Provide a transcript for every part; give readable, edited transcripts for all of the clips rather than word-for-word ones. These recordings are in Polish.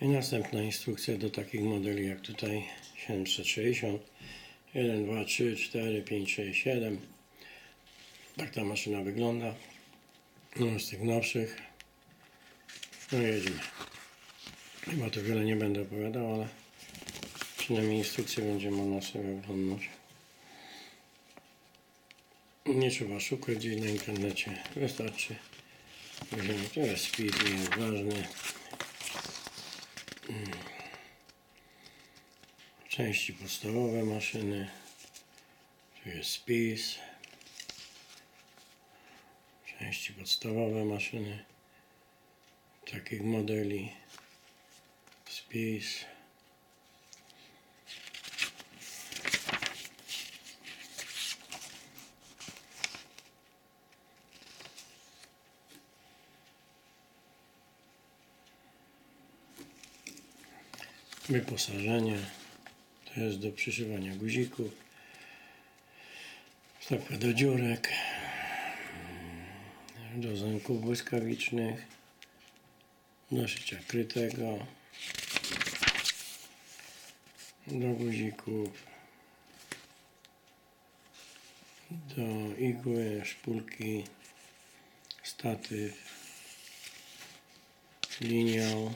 I następna instrukcja do takich modeli jak tutaj 760, 1, 2, 3, 4, 5, 6, 7. Tak ta maszyna wygląda. No, z tych nowszych. No jedziemy. Chyba to wiele nie będę opowiadał, ale przynajmniej instrukcję będzie można sobie oglądać. Nie trzeba szukać gdzieś na internecie. Wystarczy. To jest speed, nie jest ważny. Części podstawowe maszyny. Tu jest spis. Części podstawowe maszyny. Takich modeli. Spis. Wyposażenie. To jest do przyszywania guzików. Wstawka do dziurek. Do zamków błyskawicznych. Do szycia krytego. Do guzików. Do igły, szpulki. Statyw. Linią.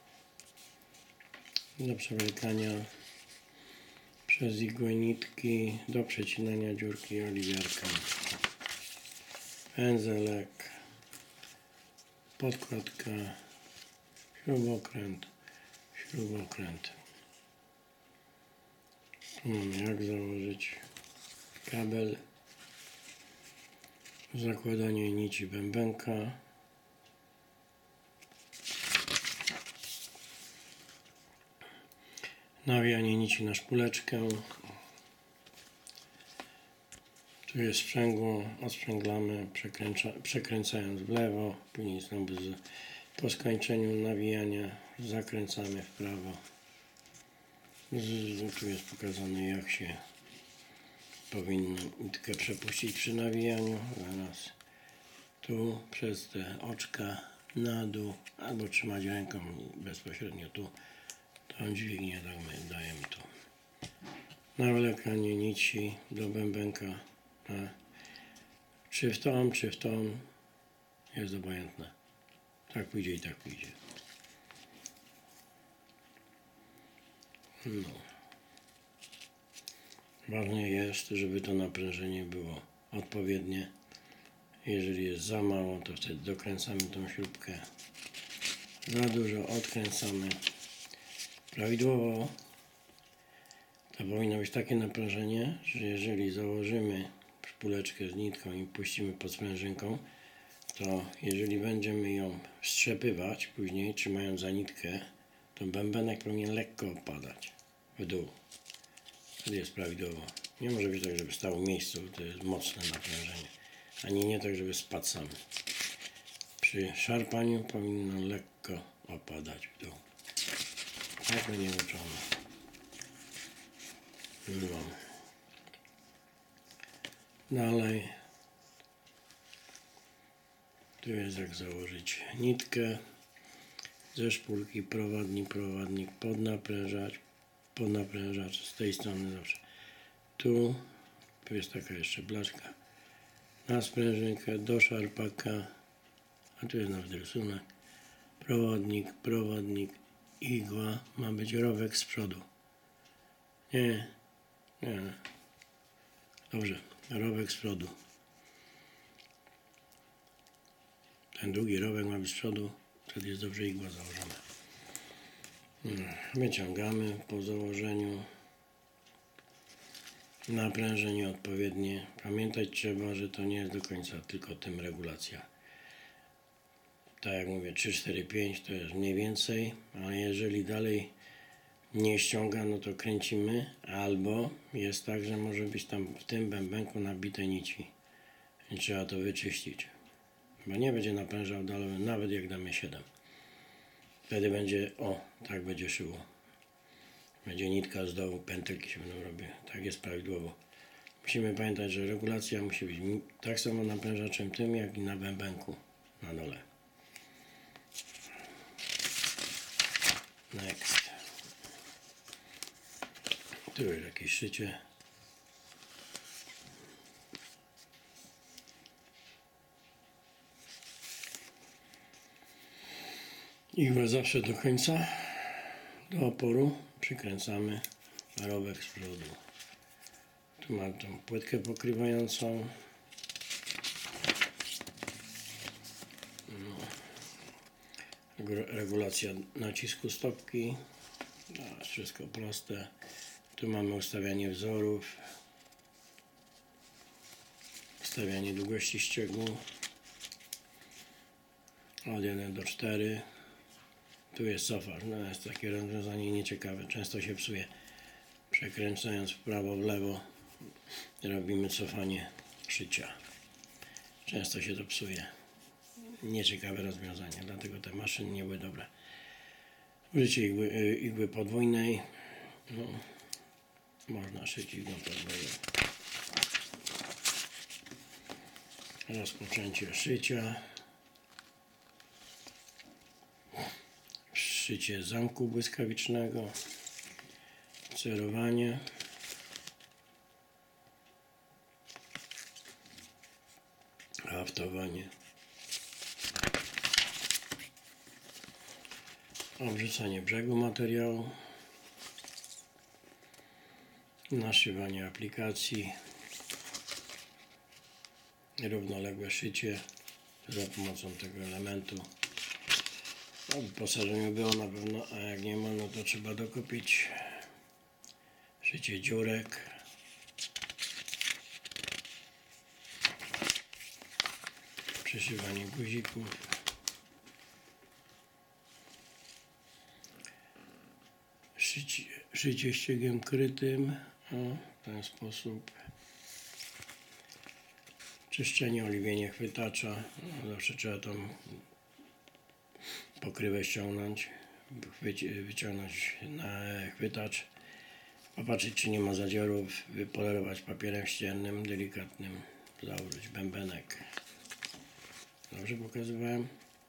Do przewlekania przez igłę nitki, do przecinania dziurki oliwiarką. Pędzelek, podkładka, śrubokręt, śrubokręt. Tu mamy jak założyć kabel, zakładanie nici bębenka. Nawijanie nici na szpuleczkę. Tu jest sprzęgło, odsprzęglamy, przekręcając w lewo, później znowu po skończeniu nawijania zakręcamy w prawo. Tu jest pokazane, jak się powinno nitkę przepuścić przy nawijaniu. Zaraz tu przez te oczka na dół, albo trzymać ręką bezpośrednio tu. Tą dźwignię dajemy tu. Nawlekanie nici do bębenka. Czy w tą jest obojętne. Tak pójdzie i tak pójdzie. No. Ważne jest, żeby to naprężenie było odpowiednie. Jeżeli jest za mało, to wtedy dokręcamy tą śrubkę. Za dużo odkręcamy. Prawidłowo to powinno być takie naprężenie, że jeżeli założymy szpuleczkę z nitką i puścimy pod sprężynką, to jeżeli będziemy ją wstrzepywać później, trzymając za nitkę, to bębenek powinien lekko opadać w dół. Wtedy jest prawidłowo. Nie może być tak, żeby stał w miejscu, to jest mocne naprężenie. Ani nie tak, żeby spadł sam. Przy szarpaniu powinno lekko opadać w dół. Tak będzie uczone. No. Dalej. Tu jest jak założyć nitkę ze szpulki, prowadnik, podnaprężacz z tej strony zawsze. Tu jest taka jeszcze blaszka na sprężynkę, do szarpaka, a tu jest nawet rysunek. Prowadnik, igła, ma być rowek z przodu. Nie. Dobrze, rowek z przodu. Ten długi rowek ma być z przodu, wtedy jest dobrze igła założona. Wyciągamy po założeniu. Naprężenie odpowiednie. Pamiętać trzeba, że to nie jest do końca tylko tym regulacja. Tak jak mówię, 3, 4, 5 to jest mniej więcej, ale jeżeli dalej nie ściąga, no to kręcimy, albo jest tak, że może być tam w tym bębenku nabite nici i trzeba to wyczyścić, bo nie będzie naprężał dalej, nawet jak damy 7. Wtedy będzie, tak będzie szyło. Będzie nitka z dołu, pętelki się będą robiły. Tak jest prawidłowo. Musimy pamiętać, że regulacja musi być tak samo naprężaczem tym, jak i na bębenku na dole. Next. Tu jest jakieś szycie. Igłę zawsze do końca, do oporu. Przykręcamy parobek z przodu. Tu mam tą płytkę pokrywającą. Regulacja nacisku stopki. No, wszystko proste. Tu mamy ustawianie wzorów. Ustawianie długości ściegu. Od 1 do 4. Tu jest cofacz. No, jest takie rozwiązanie nieciekawe. Często się psuje. Przekręcając w prawo, w lewo robimy cofanie szycia. Często się to psuje. Nieciekawe rozwiązanie, dlatego te maszyny nie były dobre. Użycie igły podwójnej. No, można szyć igłą podwójną. Rozpoczęcie szycia. Szycie zamku błyskawicznego. Cerowanie. Haftowanie. Obrzucanie brzegu materiału. Naszywanie aplikacji. Równoległe szycie za pomocą tego elementu. No, w wyposażeniu było na pewno, a jak nie ma, no to trzeba dokupić. Szycie dziurek. Przyszywanie guzików. Szycie ściegiem krytym. O, w ten sposób. Czyszczenie, oliwienie chwytacza. No, zawsze trzeba tą pokrywę ściągnąć. Wyciągnąć na chwytacz. Popatrzeć, czy nie ma zadziorów. Wypolerować papierem ściennym, delikatnym. Założyć bębenek. Dobrze pokazywałem?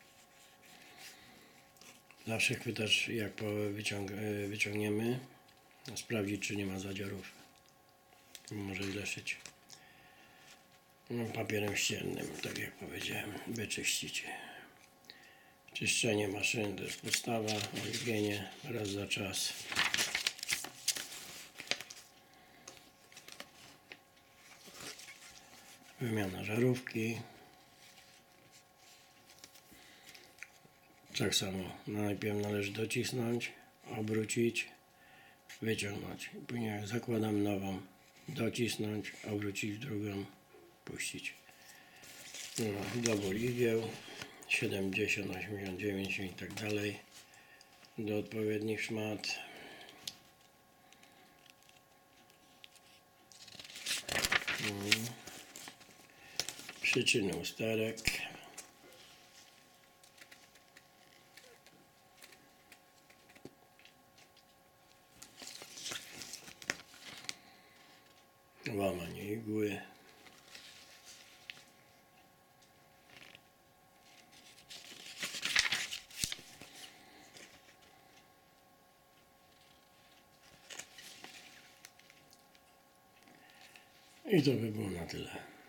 Zawsze chwytacz, jak wyciągniemy, sprawdzić, czy nie ma zadziorów. Może źle szyć. No, papierem ściennym, tak jak powiedziałem, wyczyścić. Czyszczenie maszyny to jest podstawa, oliwienie raz za czas. Wymiana żarówki. Tak samo, najpierw należy docisnąć, obrócić, wyciągnąć. Później jak zakładam nową, docisnąć, obrócić drugą, puścić. No, dobór igieł 70, 89 i tak dalej do odpowiednich szmat. Przyczyny usterek. Łamanie igły. I to by było na tyle.